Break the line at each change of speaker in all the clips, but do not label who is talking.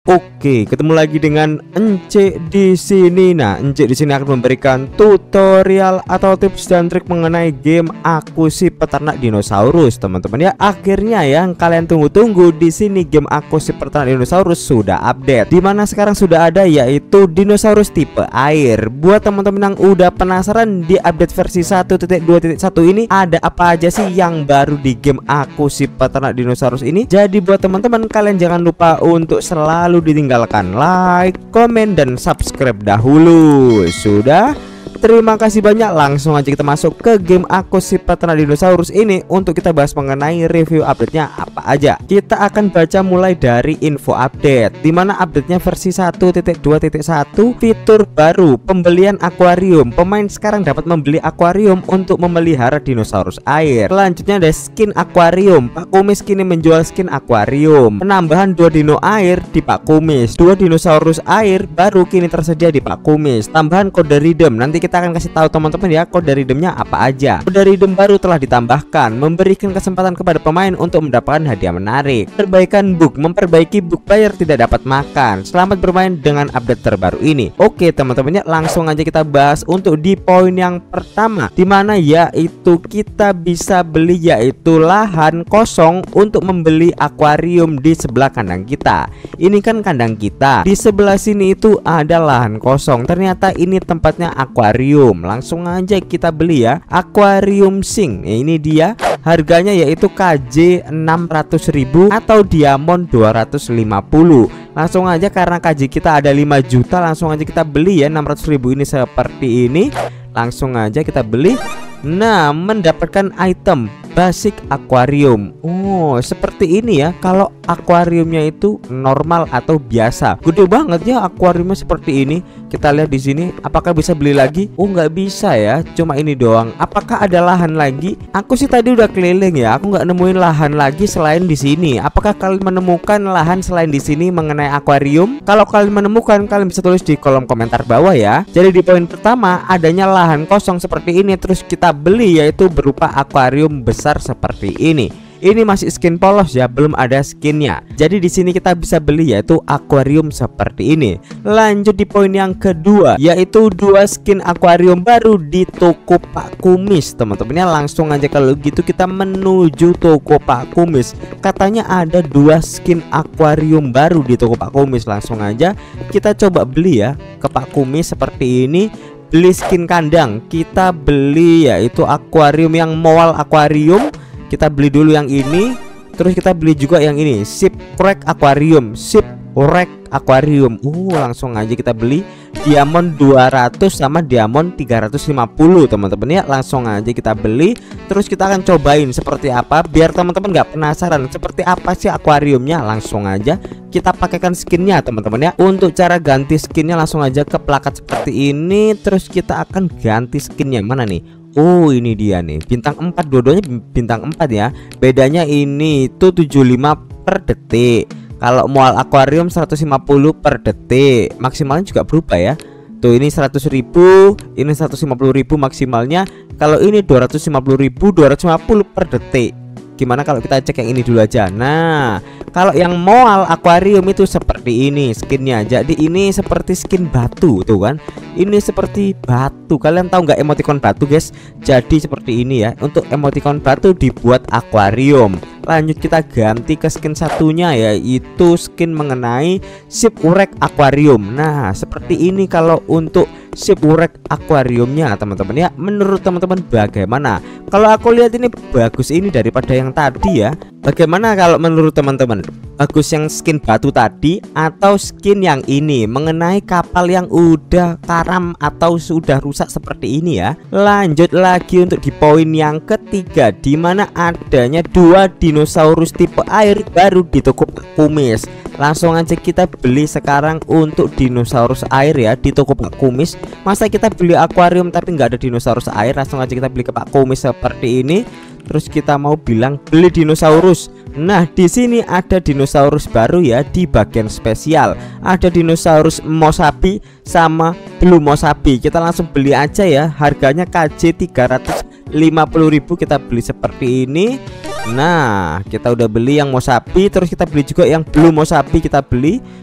Oke, ketemu lagi dengan Ence di sini. Nah, Ence di sini akan memberikan tutorial atau tips dan trik mengenai game Aku Si Peternak Dinosaurus, teman-teman ya. Akhirnya yang kalian tunggu-tunggu di sini game Aku Si Peternak Dinosaurus sudah update. Dimana sekarang sudah ada yaitu dinosaurus tipe air. Buat teman-teman yang udah penasaran di update versi 1.2.1 ini ada apa aja sih yang baru di game Aku Si Peternak Dinosaurus ini. Jadi buat teman-teman kalian jangan lupa untuk selalu ditinggalkan like, komen, dan subscribe dahulu. Sudah? Terima kasih banyak. Langsung aja kita masuk ke game Aku Si Peternak Dinosaurus ini untuk kita bahas mengenai review update-nya apa aja. Kita akan baca mulai dari info update, dimana update-nya versi 1.2.1 fitur baru pembelian akuarium. Pemain sekarang dapat membeli akuarium untuk memelihara dinosaurus air. Selanjutnya ada skin akuarium. Pak Kumis kini menjual skin akuarium. Penambahan 2 dino air di Pak Kumis. 2 dinosaurus air baru kini tersedia di Pak Kumis. Tambahan kode redeem. Nanti kita akan kasih tahu teman-teman ya kode redeemnya apa aja. Kode redeem baru telah ditambahkan, memberikan kesempatan kepada pemain untuk mendapatkan hadiah menarik. Perbaikan bug, memperbaiki bug player tidak dapat makan. Selamat bermain dengan update terbaru ini. Oke teman-teman ya, langsung aja kita bahas untuk di poin yang pertama, dimana yaitu kita bisa beli yaitu lahan kosong untuk membeli akuarium di sebelah kandang kita. Ini kan kandang kita, di sebelah sini itu ada lahan kosong. Ternyata ini tempatnya akuarium. Langsung aja kita beli ya, akuarium sing. Ini dia harganya yaitu KJ 600.000 atau diamond 250. Langsung aja karena KJ kita ada 5 juta, langsung aja kita beli ya 600.000 ini seperti ini. Langsung aja kita beli. Nah, mendapatkan item basic akuarium. Oh, seperti ini ya. Kalau akuariumnya itu normal atau biasa. Gede banget ya akuariumnya seperti ini. Kita lihat di sini. Apakah bisa beli lagi? Oh, nggak bisa ya. Cuma ini doang. Apakah ada lahan lagi? Aku sih tadi udah keliling ya. Aku nggak nemuin lahan lagi selain di sini. Apakah kalian menemukan lahan selain di sini mengenai akuarium? Kalau kalian menemukan, kalian bisa tulis di kolom komentar bawah ya. Jadi di poin pertama adanya lahan kosong seperti ini, terus kita beli yaitu berupa akuarium besar seperti ini. Ini masih skin polos ya, belum ada skinnya. Jadi di sini kita bisa beli yaitu akuarium seperti ini. Lanjut di poin yang kedua, yaitu 2 skin akuarium baru di toko Pak Kumis. Teman-temannya langsung aja kalau gitu kita menuju toko Pak Kumis. Katanya ada 2 skin akuarium baru di toko Pak Kumis. Langsung aja kita coba beli ya ke Pak Kumis seperti ini. Beli skin kandang, kita beli yaitu akuarium yang Moal Aquarium. Kita beli dulu yang ini, terus kita beli juga yang ini, Shipwreck Aquarium, Shipwreck Aquarium. Langsung aja kita beli diamond 200 sama diamond 350 teman-teman ya. Langsung aja kita beli, terus kita akan cobain seperti apa biar teman-teman nggak penasaran seperti apa sih akuariumnya. Langsung aja kita pakaikan skinnya teman-teman ya. Untuk cara ganti skinnya langsung aja ke plakat seperti ini, terus kita akan ganti skinnya. Mana nih? Oh, ini dia nih, bintang 4, dua-duanya bintang 4 ya. Bedanya ini tuh 75 per detik. Kalau Moal Aquarium 150 per detik. Maksimalnya juga berubah ya. Tuh ini 100.000, ini 150.000 maksimalnya. Kalau ini 250.000, 250 per detik. Gimana kalau kita cek yang ini dulu aja. Nah, kalau yang Moal Aquarium itu seperti ini skinnya. Jadi ini seperti skin batu tuh kan. Ini seperti batu. Kalian tahu nggak emoticon batu guys? Jadi seperti ini ya. Untuk emoticon batu dibuat akuarium. Lanjut kita ganti ke skin satunya yaitu skin mengenai Shipwreck Aquarium. Nah, seperti ini kalau untuk Shipwreck Aquariumnya teman-teman ya. Menurut teman-teman bagaimana? Kalau aku lihat ini bagus ini daripada yang tadi ya. Bagaimana kalau menurut teman-teman? Bagus yang skin batu tadi atau skin yang ini mengenai kapal yang udah karam atau sudah rusak seperti ini ya. Lanjut lagi untuk di poin yang ketiga, dimana adanya 2 dinosaurus tipe air baru di toko Pak Kumis. Langsung aja kita beli sekarang untuk dinosaurus air ya di toko Pak Kumis. Masa kita beli akuarium tapi nggak ada dinosaurus air? Langsung aja kita beli ke Pak Kumis seperti ini. Terus kita mau bilang beli dinosaurus. Nah, di sini ada dinosaurus baru ya di bagian spesial. Ada dinosaurus Mosabi sama Blue Mosabi. Kita langsung beli aja ya. Harganya KJ 350.000, kita beli seperti ini. Nah, kita udah beli yang Mosabi, terus kita beli juga yang Blue Mosabi, kita beli.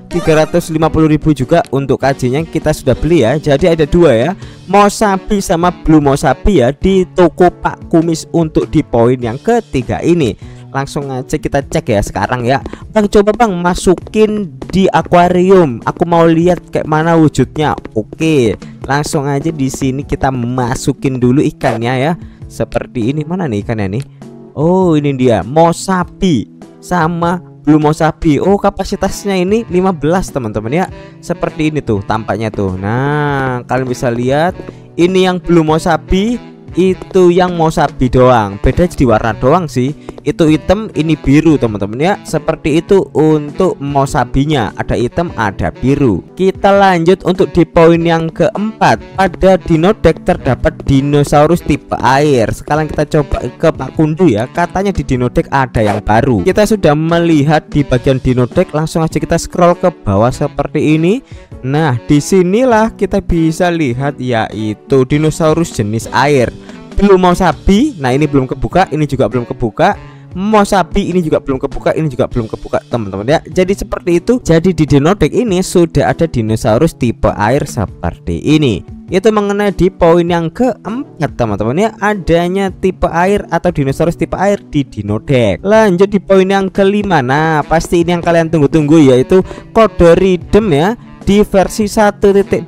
350.000 juga untuk KJ-nya kita sudah beli ya. Jadi ada dua ya, Mosabi sama Blue Mosabi ya, di toko Pak Kumis untuk di poin yang ketiga ini. Langsung aja kita cek ya sekarang ya. Bang, coba bang masukin di akuarium, aku mau lihat kayak mana wujudnya. Oke, langsung aja di sini kita masukin dulu ikannya ya. Seperti ini, mana nih ikannya nih? Oh, ini dia Mosabi sama Blue Mosabi. Oh, kapasitasnya ini 15 teman-teman ya. Seperti ini tuh tampaknya tuh. Nah, kalian bisa lihat ini yang Blue Mosabi, itu yang Mosabi doang. Beda di warna doang sih. Itu hitam, ini biru teman-teman ya. Seperti itu untuk Mosabinya, ada hitam, ada biru. Kita lanjut untuk di poin yang keempat. Pada dino deck terdapat dinosaurus tipe air. Sekarang kita coba ke Pak Kundu ya. Katanya di dino deck ada yang baru. Kita sudah melihat di bagian dino deck. Langsung aja kita scroll ke bawah seperti ini. Nah, disinilah kita bisa lihat yaitu dinosaurus jenis air. Blue Mosabi, nah ini belum kebuka, ini juga belum kebuka. Mosabi ini juga belum kebuka, ini juga belum kebuka teman-teman ya. Jadi seperti itu. Jadi di dino deck ini sudah ada dinosaurus tipe air seperti ini. Itu mengenai di poin yang keempat teman-teman ya, adanya tipe air atau dinosaurus tipe air di dino deck. Lanjut di poin yang kelima. Nah, pasti ini yang kalian tunggu-tunggu, yaitu kode redeem ya. Di versi 1.2.1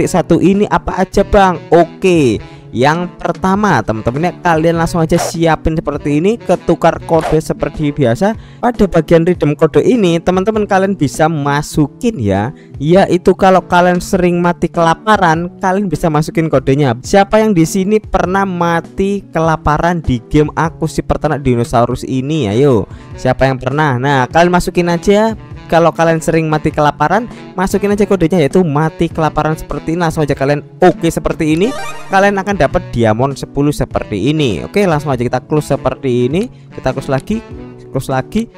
ini apa aja bang? Oke, yang pertama teman-teman ya, kalian langsung aja siapin seperti ini, ketukar kode seperti biasa. Pada bagian redeem kode ini teman-teman kalian bisa masukin ya, yaitu kalau kalian sering mati kelaparan, kalian bisa masukin kodenya. Siapa yang di sini pernah mati kelaparan di game Aku Si Peternak Dinosaurus ini? Ayo, siapa yang pernah? Nah, kalian masukin aja. Kalau kalian sering mati kelaparan, masukin aja kodenya, yaitu mati kelaparan seperti ini. Langsung aja kalian oke seperti ini, kalian akan dapat diamond 10 seperti ini. Oke, langsung aja kita close seperti ini. Kita close lagi.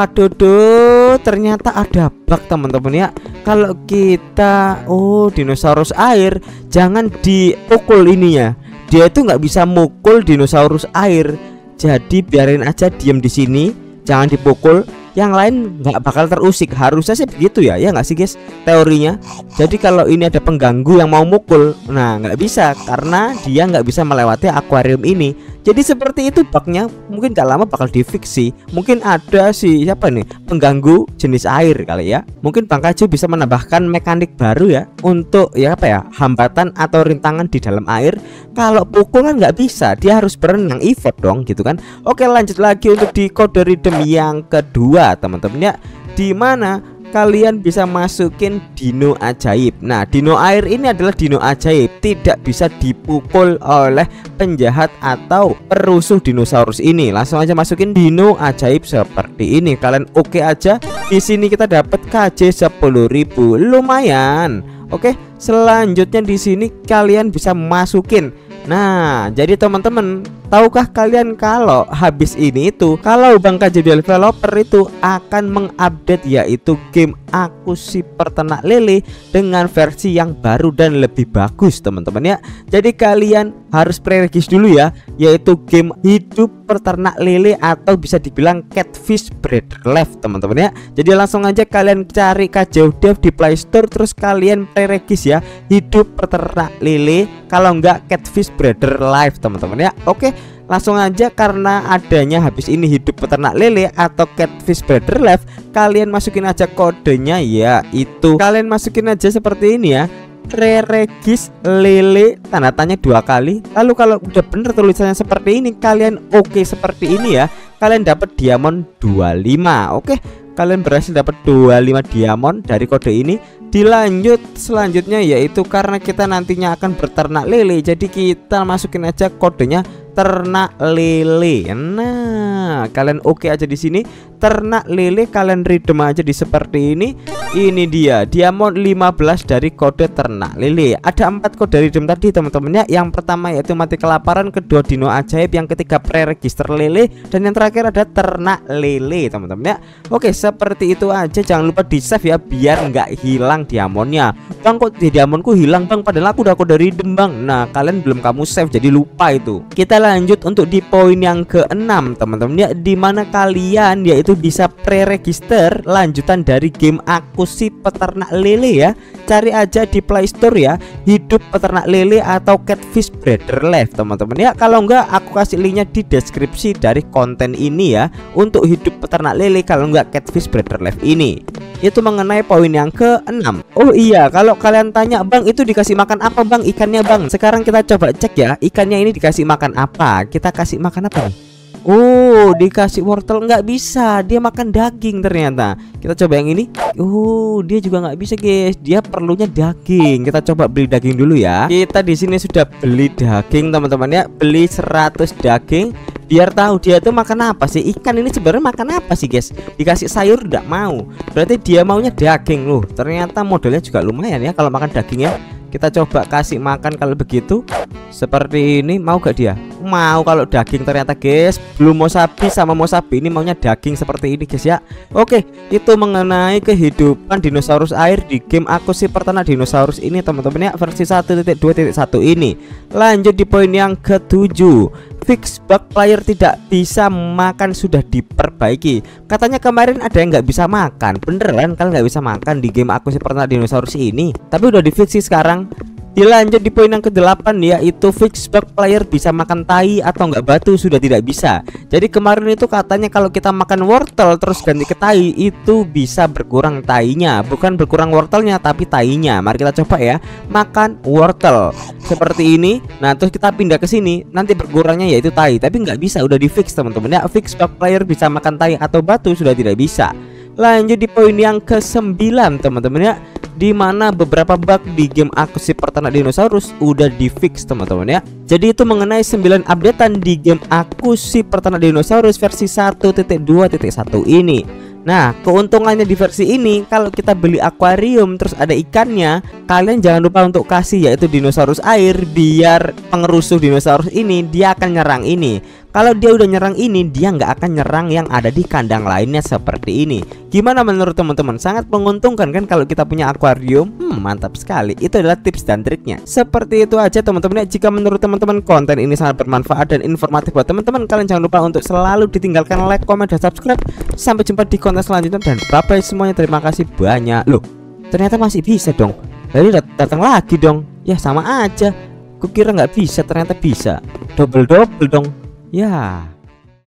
Waduh, ternyata ada bug teman-teman ya. Kalau kita dinosaurus air, jangan dipukul ini ya. Dia itu nggak bisa mukul dinosaurus air. Jadi biarin aja diem di sini, jangan dipukul. Yang lain nggak bakal terusik, harusnya sih begitu ya, ya nggak sih guys teorinya. Jadi kalau ini ada pengganggu yang mau mukul, nah nggak bisa karena dia nggak bisa melewati akuarium ini. Jadi seperti itu bugnya, mungkin gak lama bakal di-fix sih. Mungkin ada sih siapa nih pengganggu jenis air kali ya. Mungkin Bang Kaju bisa menambahkan mekanik baru ya untuk hambatan atau rintangan di dalam air. Kalau pukul kan nggak bisa, dia harus berenang effort dong gitu kan. Oke, lanjut lagi untuk di kode redeem yang kedua teman-teman ya, di mana kalian bisa masukin dino ajaib. Nah, dino air ini adalah dino ajaib, tidak bisa dipukul oleh penjahat atau perusuh dinosaurus ini. Langsung aja masukin dino ajaib seperti ini. Kalian oke aja. Di sini kita dapat KJ 10.000, lumayan. Oke, selanjutnya di sini kalian bisa masukin. Nah, jadi teman-teman, tahukah kalian kalau habis ini itu, kalau Bang KJ Developer itu akan mengupdate yaitu game Aku Si Peternak Lele dengan versi yang baru dan lebih bagus teman-teman ya. Jadi kalian harus pre-regis dulu ya, yaitu game Hidup Peternak Lele atau bisa dibilang Catfish Breeder Live teman-teman ya. Jadi langsung aja kalian cari KJ Dev di Play Store, terus kalian pre-regis ya, Hidup Peternak Lele, kalau enggak Catfish Breeder Live teman-teman ya. Oke, langsung aja karena adanya habis ini Hidup Peternak Lele atau Catfish Breeder Live, kalian masukin aja kodenya ya, itu kalian masukin aja seperti ini ya, pre-regis lele tanda tanya 2 kali. Lalu kalau udah bener tulisannya seperti ini, kalian oke seperti ini ya, kalian dapat diamond 25. Oke, kalian berhasil dapat 25 diamond dari kode ini. Dilanjut selanjutnya yaitu karena kita nantinya akan berternak lele, jadi kita masukin aja kodenya ternak lele. Nah, kalian oke aja di sini, ternak lele, kalian redeem aja di seperti ini. Ini dia diamond 15 dari kode ternak lele. Ada 4 kode redeem tadi teman-teman ya. Yang pertama yaitu mati kelaparan, kedua dino ajaib, yang ketiga pre-register lele, dan yang terakhir ada ternak lele teman-teman ya. Oke, seperti itu aja. Jangan lupa di save ya biar nggak hilang diamondnya. Bang, kok di diamondku hilang bang, padahal aku udah kode redeem bang. Nah, kalian belum kamu save jadi lupa itu. Kita lanjut untuk di poin yang ke-6 teman-teman ya, dimana kalian yaitu bisa pre-register lanjutan dari game Aku Si Peternak Lele ya. Cari aja di Play Store ya, Hidup Peternak Lele atau Catfish Breeder Life teman-teman ya. Kalau enggak aku kasih linknya di deskripsi dari konten ini ya, untuk Hidup Peternak Lele, kalau enggak Catfish Breeder Life ini. Itu mengenai poin yang ke-6. Oh iya, kalau kalian tanya, Bang itu dikasih makan apa Bang ikannya Bang? Sekarang kita coba cek ya, ikannya ini dikasih makan apa. Kita kasih makan apa nih? Oh, dikasih wortel nggak bisa, dia makan daging ternyata. Kita coba yang ini. Oh, dia juga nggak bisa guys, dia perlunya daging. Kita coba beli daging dulu ya. Kita di sini sudah beli daging teman-teman ya, beli 100 daging. Biar tahu dia tuh makan apa sih. Ikan ini sebenarnya makan apa sih guys? Dikasih sayur nggak mau, berarti dia maunya daging loh. Ternyata modelnya juga lumayan ya kalau makan dagingnya. Kita coba kasih makan kalau begitu. Seperti ini, mau gak dia? Mau kalau daging ternyata guys. Belum Mosabi sama Mosabi ini maunya daging seperti ini guys ya. Oke, itu mengenai kehidupan dinosaurus air di game Aku Si Peternak Dinosaurus ini teman-teman ya, versi 1.2.1 ini. Lanjut di poin yang ke-7. Fix bug player tidak bisa makan sudah diperbaiki. Katanya kemarin ada yang nggak bisa makan. Beneran kalian nggak bisa makan di game Aku Si Peternak Dinosaurus ini? Tapi udah di fix sih sekarang. Dilanjut di poin yang ke-8 yaitu fix bug player bisa makan tai atau enggak batu sudah tidak bisa. Jadi kemarin itu katanya kalau kita makan wortel terus ganti ke tai itu bisa berkurang tainya, bukan berkurang wortelnya tapi tainya. Mari kita coba ya, makan wortel seperti ini. Nah terus kita pindah ke sini, nanti berkurangnya yaitu tai, tapi nggak bisa, udah di fix teman-teman ya. Fix bug player bisa makan tai atau batu sudah tidak bisa. Lanjut di poin yang ke-9 teman-teman ya, dimana beberapa bug di game Aku Si Peternak Dinosaurus udah di fix teman-teman ya. Jadi itu mengenai 9 updatean di game Aku Si Peternak Dinosaurus versi 1.2.1 ini. Nah keuntungannya di versi ini, kalau kita beli akuarium terus ada ikannya, kalian jangan lupa untuk kasih yaitu dinosaurus air, biar pengerusuh dinosaurus ini dia akan nyerang ini. Kalau dia udah nyerang ini, dia nggak akan nyerang yang ada di kandang lainnya seperti ini. Gimana menurut teman-teman? Sangat menguntungkan kan kalau kita punya akuarium? Mantap sekali. Itu adalah tips dan triknya. Seperti itu aja teman-teman ya. Jika menurut teman-teman konten ini sangat bermanfaat dan informatif buat teman-teman, kalian jangan lupa untuk selalu ditinggalkan like, comment, dan subscribe. Sampai jumpa di konten selanjutnya dan bye bye semuanya. Terima kasih banyak. Loh, ternyata masih bisa dong. Jadi datang lagi dong. Ya sama aja. Kukira nggak bisa, ternyata bisa. Double dong. Ya.